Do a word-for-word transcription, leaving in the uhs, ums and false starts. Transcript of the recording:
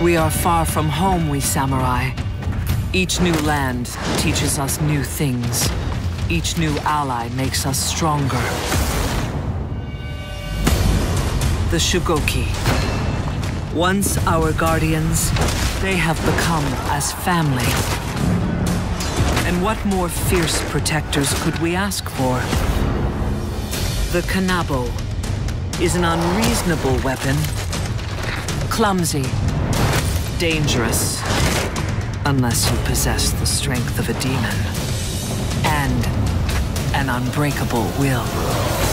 We are far from home, we samurai. Each new land teaches us new things. Each new ally makes us stronger. The Shugoki. Once our guardians, they have become as family. And what more fierce protectors could we ask for? The Kanabo is an unreasonable weapon. Clumsy. Dangerous. Unless you possess the strength of a demon. And an unbreakable will.